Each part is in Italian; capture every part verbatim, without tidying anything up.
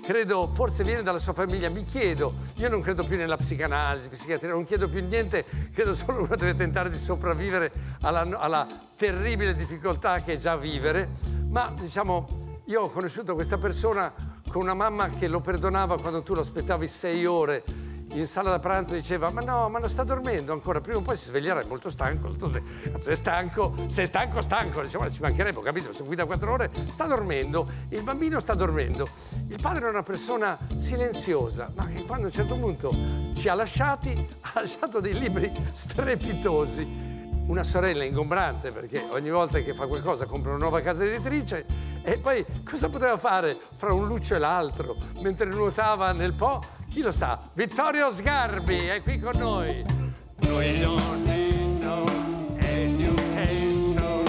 credo, forse viene dalla sua famiglia, mi chiedo, io non credo più nella psicanalisi, psichiatria, non chiedo più niente, credo solo uno deve tentare di sopravvivere alla, alla terribile difficoltà che è già vivere, ma diciamo, io ho conosciuto questa persona con una mamma che lo perdonava quando tu lo aspettavi sei ore in sala da pranzo, diceva ma no, ma non sta dormendo ancora, prima o poi si sveglierà, è molto stanco, è stanco, se è stanco, stanco, diciamo, ci mancherebbe, ho capito, se guida quattro ore, sta dormendo, il bambino sta dormendo, il padre è una persona silenziosa, ma che quando a un certo punto ci ha lasciati, ha lasciato dei libri strepitosi, una sorella ingombrante perché ogni volta che fa qualcosa compra una nuova casa editrice e poi cosa poteva fare fra un luccio e l'altro mentre nuotava nel Po? Chi lo sa? Vittorio Sgarbi è qui con noi. Noi don't need no education.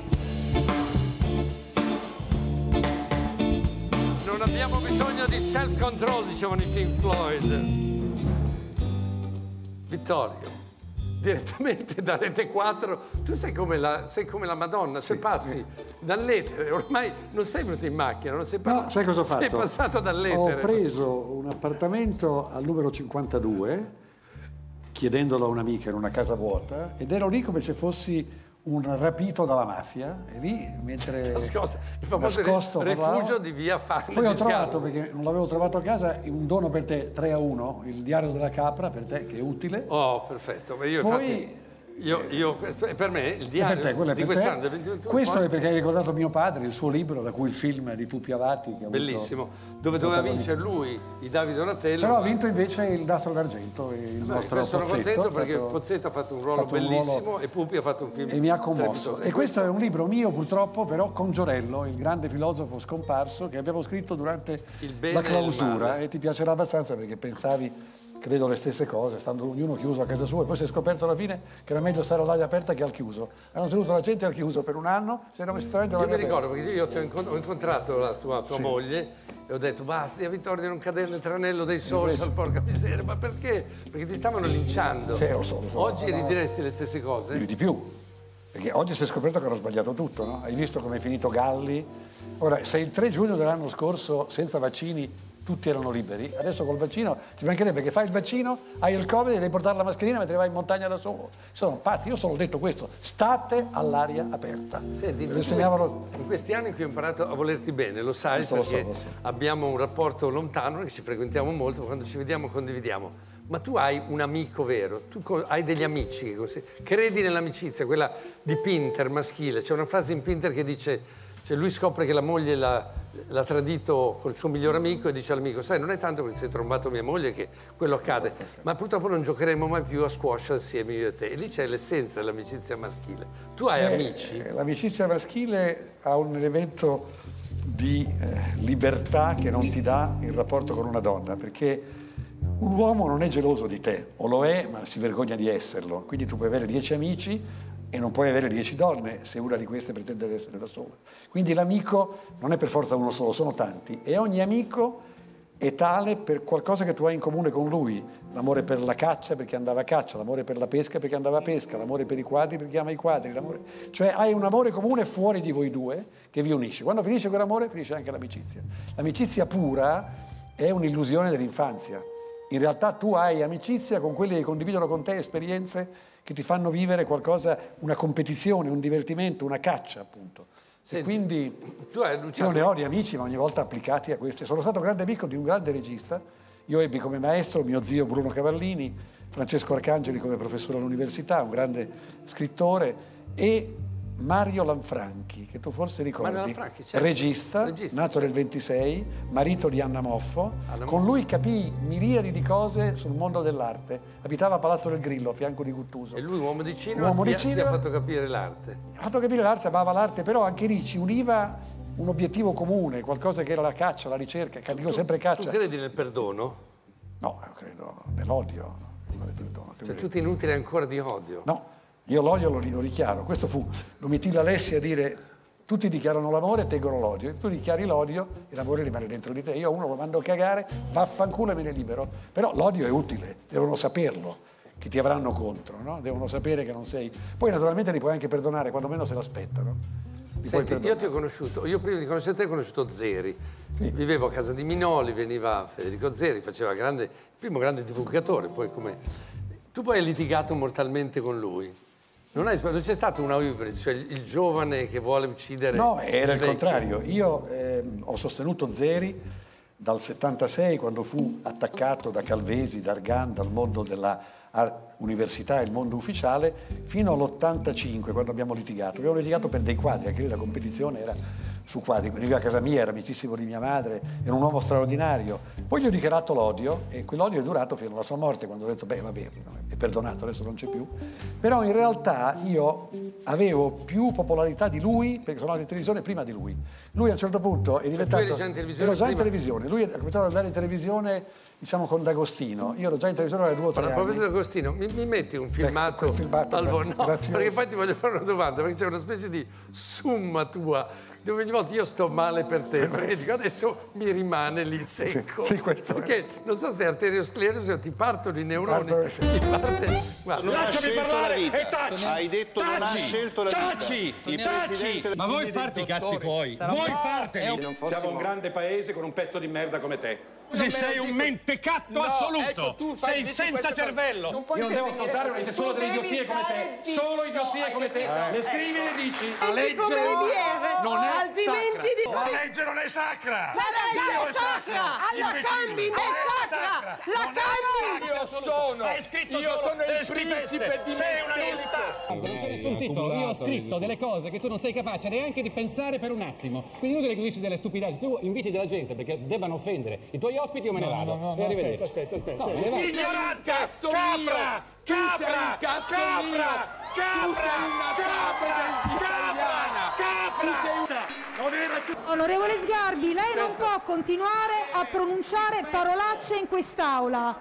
Non abbiamo bisogno di self-control, dicevano i Pink Floyd. Vittorio, direttamente da Rete quattro, tu sei come la, sei come la Madonna, cioè passi sì. dall'etere, ormai non sei venuto in macchina, non sei, no, sai cosa ho fatto? Sei passato dall'etere. Ho preso un appartamento al numero cinquantadue, chiedendolo a un'amica in una casa vuota, ed ero lì come se fossi un rapito dalla mafia, e lì mentre nascosto, il famoso nascosto, rifugio parlavo, di via Fanni. poi ho trovato, perché non l'avevo trovato a casa, un dono per te, tre a uno, il diario della capra per te, che è utile. Oh, perfetto, ma io poi infatti, io, io questo è per me il diario per te, di quest'anno. Questo poi... è perché hai ricordato mio padre, il suo libro, da cui il film di Pupi Avati. Che bellissimo, dove doveva vincere lui, i Davi Donatello. Però ma... ha vinto invece il Nastro d'Argento, il Beh, nostro sono Pozzetto, contento perché fatto, Pozzetto ha fatto un ruolo fatto un bellissimo ruolo... e Pupi ha fatto un film e mi ha commosso. E questo... questo è un libro mio purtroppo, però con Giorello, il grande filosofo scomparso, che abbiamo scritto durante la clausura, e, e ti piacerà abbastanza perché pensavi, credo, le stesse cose, stando ognuno chiuso a casa sua, e poi si è scoperto alla fine che era meglio stare all'aria aperta che al chiuso. Hanno tenuto la gente al chiuso per un anno, si erano messi all'aria aperta. Io mi ricordo perché io ti ho incontrato la tua, tua sì. moglie e ho detto basta, Vittorio, di non cadere nel tranello dei social, porca miseria, ma perché? Perché ti stavano linciando. Sì, lo so, lo so. Oggi no, ridiresti le stesse cose? Più di più, perché oggi si è scoperto che hanno sbagliato tutto, no? Hai visto come è finito Galli? Ora, se il tre giugno dell'anno scorso, senza vaccini, tutti erano liberi, adesso col vaccino ci mancherebbe che fai il vaccino, hai il Covid e devi portare la mascherina mentre vai in montagna da solo. Sono pazzi, io solo ho detto questo, state all'aria aperta. Senti, in, insegnavano... in questi anni in cui ho imparato a volerti bene, lo sai, lo perché so, lo so. abbiamo un rapporto lontano, che ci frequentiamo molto, quando ci vediamo condividiamo. Ma tu hai un amico vero, tu hai degli amici che credi nell'amicizia, quella di Pinter maschile. C'è una frase in Pinter che dice... Cioè lui scopre che la moglie l'ha tradito col suo migliore amico e dice all'amico sai non è tanto perché sei trombato mia moglie che quello accade ma purtroppo non giocheremo mai più a squash assieme io e te e lì c'è l'essenza dell'amicizia maschile. Tu hai eh, amici? L'amicizia maschile ha un elemento di eh, libertà che non ti dà il rapporto con una donna, perché un uomo non è geloso di te, o lo è ma si vergogna di esserlo, quindi tu puoi avere dieci amici e non puoi avere dieci donne se una di queste pretende di essere da sola. Quindi l'amico non è per forza uno solo, sono tanti, e ogni amico è tale per qualcosa che tu hai in comune con lui. L'amore per la caccia perché andava a caccia, l'amore per la pesca perché andava a pesca, l'amore per i quadri perché ama i quadri, cioè hai un amore comune fuori di voi due che vi unisce. Quando finisce quell'amore finisce anche l'amicizia. L'amicizia pura è un'illusione dell'infanzia. In realtà tu hai amicizia con quelli che condividono con te esperienze che ti fanno vivere qualcosa, una competizione, un divertimento, una caccia, appunto. Senti, e quindi tu hai Luciano... io ne ho di amici, ma ogni volta applicati a questi. Sono stato grande amico di un grande regista. Io ebbi come maestro mio zio Bruno Cavallini, Francesco Arcangeli come professore all'università, un grande scrittore, e Mario Lanfranchi, che tu forse ricordi, certo. regista, regista, nato certo. nel ventisei, marito di Anna Moffo. Anna Con lui capii miriadi di cose sul mondo dell'arte. Abitava a Palazzo del Grillo, a fianco di Guttuso. E lui, uomo di cinema, uomo ti, di cinema, ti ha fatto capire l'arte. Ha fatto capire l'arte, amava l'arte, però anche lì ci univa un obiettivo comune, qualcosa che era la caccia, la ricerca, che dico sempre caccia. Tu credi nel perdono? No, io credo nell'odio. Cioè tu ti nutri ancora di odio? No. Io l'odio lo, lo dichiaro, questo fu Domitilla Alessi a dire tutti dichiarano l'amore e tengono l'odio, tu dichiari l'odio e l'amore rimane dentro di te, io a uno lo mando a cagare, vaffanculo e me ne libero, però l'odio è utile, devono saperlo, che ti avranno contro, no? Devono sapere che non sei... Poi naturalmente li puoi anche perdonare quando meno se l'aspettano. Senti, io ti ho conosciuto, io prima di conoscere te ho conosciuto Zeri. Sì. Vivevo a casa di Minoli, veniva Federico Zeri, faceva grande, il primo grande divulgatore, poi come... Tu poi hai litigato mortalmente con lui. Non, non c'è stato una hybrid, cioè il giovane che vuole uccidere... No, era il, il contrario. Io eh, ho sostenuto Zeri dal settantasei, quando fu attaccato da Calvesi, da Argan, dal mondo della università e il mondo ufficiale, fino all'ottantacinque, quando abbiamo litigato. Abbiamo litigato per dei quadri, anche lì la competizione era su quadri. Veniva a casa mia, era amicissimo di mia madre, era un uomo straordinario. Poi gli ho dichiarato l'odio e quell'odio è durato fino alla sua morte, quando ho detto, beh, vabbè, è perdonato, adesso non c'è più. Però in realtà io avevo più popolarità di lui, perché sono andato in televisione prima di lui. Lui a un certo punto è diventato... Cioè, tu eri già in televisione? Ero già in prima? televisione. Lui ha cominciato ad andare in televisione, diciamo, con D'Agostino. Io ero già in televisione da due o tre anni. A proposito di D'Agostino, mi, mi metti un filmato, ecco, filmato al volo? No, grazie. Perché poi ti voglio fare una domanda, perché c'è una specie di summa tua, dove ogni volta io sto male per te, perché dico, adesso mi rimane lì secco. Sì, questo perché è. non so se è arteriosclerosi o ti partono i neuroni. Parto, sì. Ti parte... Guarda, Lasciami parlare e taci! Hai detto taci, non ha scelto la vita. Taci! Il Taci! Ma vuoi farti i cazzi tuoi? Vuoi farteli? Siamo un grande paese con un pezzo di merda come te. Se sei un mentecatto No, assoluto, ecco, tu sei fai- dici senza queste cervello. Non Io non devo ascoltare, ma dice solo delle idiozie come te. Solo idiozie come te. Le scrivi e le dici. La legge non è altrimenti di... La legge non è sacra. La legge è sacra! La cambi, è sacra! La cambi! Io sono, Hai scritto io solo sono il delle schifezze. principe di Sei me una stesso. Sentito, io ho scritto delle cose che tu non sei capace neanche di pensare per un attimo. Quindi inutile che dici delle stupidaggini. Tu inviti della gente perché debbano offendere i tuoi ospiti, io me ne vado. No, no, e arrivederci. aspetta, aspetta, aspetta. No, me ne vado. Ignorante! Capra! Capra! Capra! Capra! Capra! Capra! Onorevole Sgarbi, lei non può continuare a pronunciare parolacce in quest'Aula.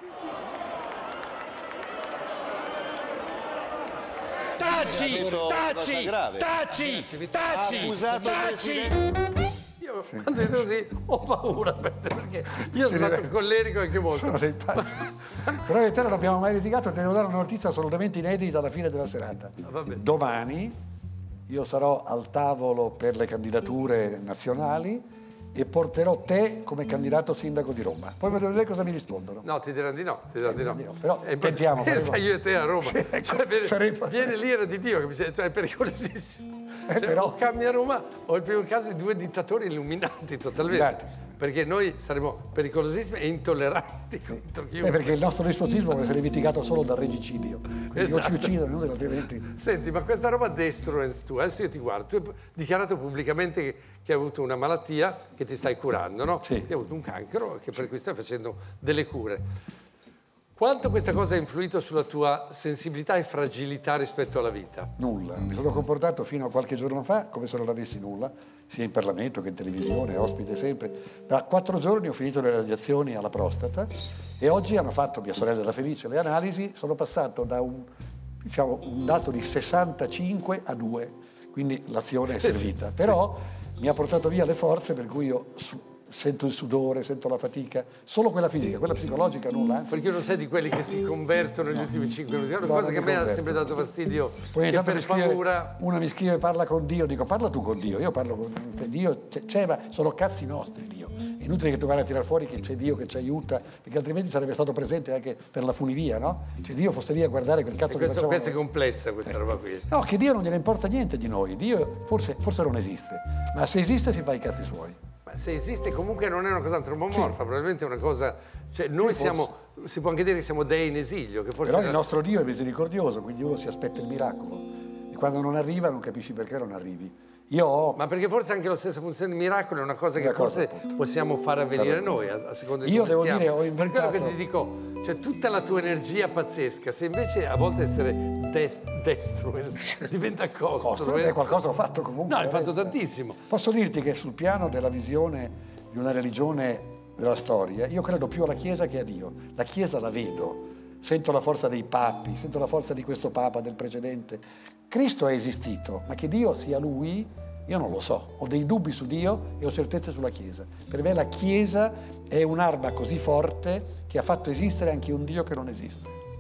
Taci! Taci! Taci! Taci! Ha accusato il Taci! presidente. io quando dico così ho paura per te, perché io sono stato collerico anche molto. Sono dei pazzi. Però io e te non abbiamo mai litigato, ti devo dare una notizia assolutamente inedita alla fine della serata. vabbè. Domani io sarò al tavolo per le candidature nazionali e porterò te come candidato sindaco di Roma. Poi vedo vedere cosa mi rispondono. No, ti diranno di no, ti diranno di no. di no, però È tentiamo, Pensa faremo. io e te a Roma. Sì, ecco, Cioè, viene, sarebbe- viene l'ira di Dio, che mi sembra, cioè, è pericolosissimo. Eh, Cioè, però- o cambia Roma o il primo caso di due dittatori illuminati totalmente. Esatto. Perché noi saremo pericolosissimi e intolleranti contro Beh, chiunque. perché il nostro dispositivo può essere mitigato solo dal regicidio. Quindi Esatto. o ci uccidono, inutile, altrimenti... Senti, ma questa roba destruence tu, adesso io ti guardo, tu hai dichiarato pubblicamente che, che hai avuto una malattia che ti stai curando, no? Sì. Che hai avuto un cancro, che per cui stai facendo delle cure. Quanto questa cosa ha influito sulla tua sensibilità e fragilità rispetto alla vita? Nulla. Mi sono comportato fino a qualche giorno fa come se non avessi nulla, sia in Parlamento che in televisione, ospite sempre. Da quattro giorni ho finito le radiazioni alla prostata e oggi hanno fatto, mia sorella era felice, le analisi, sono passato da un, diciamo, un dato di sessantacinque a due, quindi l'azione è servita. Però mi ha portato via le forze, per cui io su- sento il sudore, sento la fatica, solo quella fisica, quella psicologica nulla, anzi. Perché io non sei di quelli che si convertono negli ultimi cinque minuti. È una No, cosa non che a mi me ha converto. sempre dato fastidio. Poi ogni che tanto per mi scrive, paura. una mi scrive parla con Dio, dico parla tu con Dio, io parlo con cioè, Dio, c'è, c'è, ma sono cazzi nostri Dio. È inutile che tu vada a tirar fuori che c'è Dio che ci aiuta, perché altrimenti sarebbe stato presente anche per la funivia, no? Cioè Dio fosse lì a guardare quel cazzo E che questo, facciamo questa è noi. complessa, questa roba qui. No, che Dio non gliene importa niente di noi, Dio forse, forse non esiste, ma se esiste si fa i cazzi suoi. Ma se esiste comunque non è una cosa antropomorfa, probabilmente è una cosa... Cioè noi siamo, si può anche dire che siamo dei in esilio, che forse... Però il nostro Dio è misericordioso, quindi uno si aspetta il miracolo e quando non arriva non capisci perché non arrivi. Io ho... Ma perché forse anche la stessa funzione del miracolo è una cosa che Una cosa, forse appunto. possiamo far avvenire Certo. noi, a, a seconda di Io come devo stiamo. dire, ho Per quello inventato- che ti dico, cioè tutta la tua energia pazzesca, se invece a volte essere des- destruence diventa Costo, costruence... eh, qualcosa ho fatto comunque. No, hai fatto resta. tantissimo. Posso dirti che sul piano della visione di una religione della storia, io credo più alla Chiesa che a Dio. La Chiesa la vedo, sento la forza dei papi, sento la forza di questo Papa, del precedente. Cristo è esistito, ma che Dio sia Lui, io non lo so. Ho dei dubbi su Dio e ho certezze sulla Chiesa. Per me la Chiesa è un'arma così forte che ha fatto esistere anche un Dio che non esiste.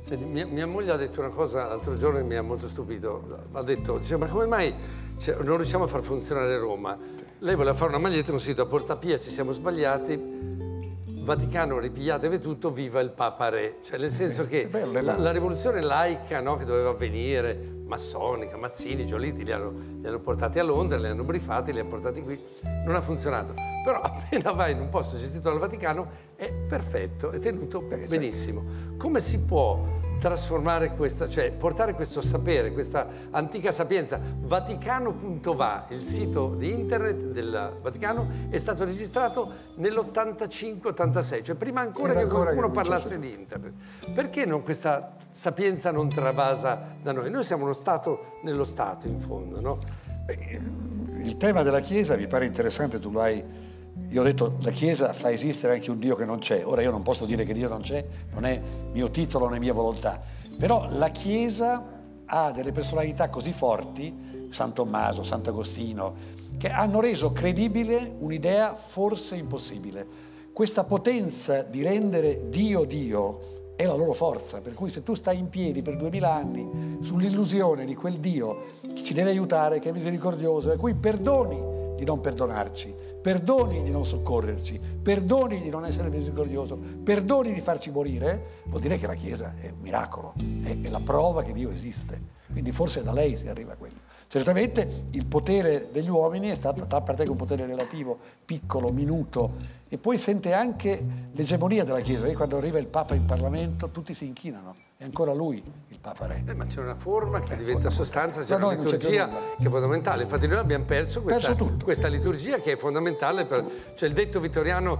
Senti, mia, mia moglie ha detto una cosa l'altro giorno che mi ha molto stupito. Ha detto, dice, ma come mai cioè, non riusciamo a far funzionare Roma? Lei voleva fare una maglietta con scritto a Porta Pia ci siamo sbagliati, Vaticano ripigliatevi tutto, viva il Papa Re. Cioè nel senso che la, la rivoluzione laica, no, che doveva avvenire, massonica, Mazzini, Giolitti li hanno, li hanno portati a Londra, li hanno brifati, li hanno portati qui, non ha funzionato. Però appena vai in un posto gestito dal Vaticano è perfetto, è tenuto benissimo. Come si può trasformare questa, cioè portare questo sapere, questa antica sapienza? Vaticano punto va, il sito di internet del Vaticano, è stato registrato nell'ottantacinque ottantasei, cioè prima ancora Era che ancora qualcuno che parlasse di internet. Perché non questa sapienza non travasa da noi? Noi siamo uno Stato nello Stato, in fondo, no? Beh, il tema della Chiesa mi pare interessante, tu lo hai... Io ho detto, la Chiesa fa esistere anche un Dio che non c'è. Ora io non posso dire che Dio non c'è, non è mio titolo né mia volontà. Però la Chiesa ha delle personalità così forti, San Tommaso, Sant'Agostino, che hanno reso credibile un'idea forse impossibile. Questa potenza di rendere Dio Dio è la loro forza, per cui se tu stai in piedi per duemila anni sull'illusione di quel Dio che ci deve aiutare, che è misericordioso, e cui perdoni di non perdonarci, perdoni di non soccorrerci, perdoni di non essere misericordioso, perdoni di farci morire, vuol dire che la Chiesa è un miracolo, è, è la prova che Dio esiste. Quindi forse da lei si arriva a quello. Certamente il potere degli uomini è stato, a parte che un potere relativo, piccolo, minuto, e poi sente anche l'egemonia della Chiesa. E quando arriva il Papa in Parlamento tutti si inchinano, è ancora lui il Papa Re. Eh, ma c'è una forma che eh, diventa sostanza, c'è no, una liturgia che è fondamentale. Infatti noi abbiamo perso questa, perso questa liturgia che è fondamentale. Per, cioè il detto vittoriano,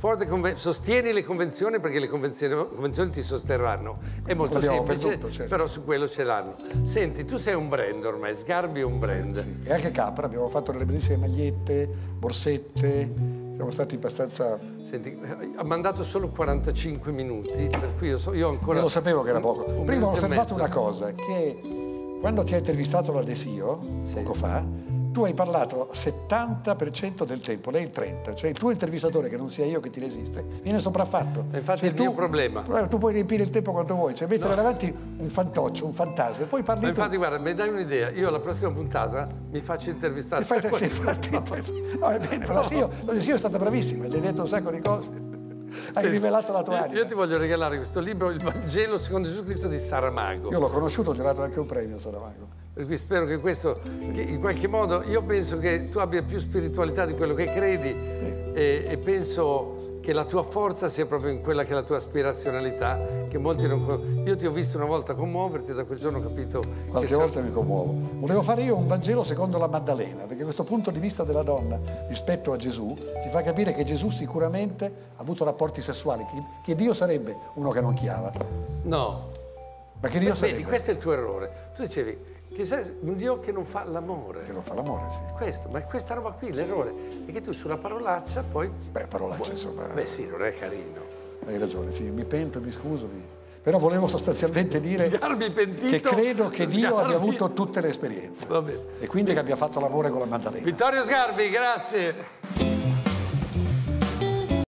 sostieni le convenzioni perché le convenzioni, convenzioni ti sosterranno. È molto semplice, perduto, certo. Però su quello ce l'hanno. Senti, tu sei un brand ormai, Sgarbi è un brand. Sì. E anche Capra, abbiamo fatto delle bellissime magliette, borsette. Siamo stati abbastanza... Senti, ha mandato solo quarantacinque minuti, per cui io, so, io ancora... Io lo sapevo che era poco. Un, un Prima ho osservato una cosa, che quando ti ha intervistato la Desio, sì. poco fa, tu hai parlato settanta per cento del tempo, lei il trenta per cento. Cioè il tuo intervistatore, che non sia io che ti resiste, viene sopraffatto. E infatti cioè, è il tu, mio problema. Tu puoi riempire il tempo quanto vuoi, cioè mettere no. davanti un fantoccio, un fantasma, e poi parli Ma tu. infatti guarda, mi dai un'idea, io alla prossima puntata mi faccio intervistare. Ti fai, sì, infatti, no, è bene, la Desio, la Desio è stata bravissima, ti hai detto un sacco di cose. Hai sì, rivelato la tua anima. Io ti voglio regalare questo libro, Il Vangelo secondo Gesù Cristo di Saramago. Io l'ho conosciuto, gli ho dato anche un premio a Saramago. Per cui spero che questo, sì. che in qualche modo, io penso che tu abbia più spiritualità di quello che credi sì. e, e penso che la tua forza sia proprio in quella che è la tua aspirazionalità, che molti non... Io ti ho visto una volta commuoverti e da quel giorno ho capito... Qualche che volta mi commuovo. Volevo fare io un Vangelo secondo la Maddalena, perché questo punto di vista della donna rispetto a Gesù ci fa capire che Gesù sicuramente ha avuto rapporti sessuali, che, che Dio sarebbe uno che non chiava. No. Ma che Dio Beh, sarebbe? Vedi, questo è il tuo errore. Tu dicevi... Che sei un Dio che non fa l'amore. Che non fa l'amore, sì. Questo, ma questa roba qui, l'errore, è che tu sulla parolaccia poi... Beh, parolaccia, vuoi... insomma... Beh sì, non è carino. Hai ragione, sì, mi pento, mi scuso, mi... però volevo sostanzialmente dire Sgarbi pentito, che credo che Dio Sgarbi... abbia avuto tutte le esperienze. Va bene. E quindi che abbia fatto l'amore con la Maddalena. Vittorio Sgarbi, grazie.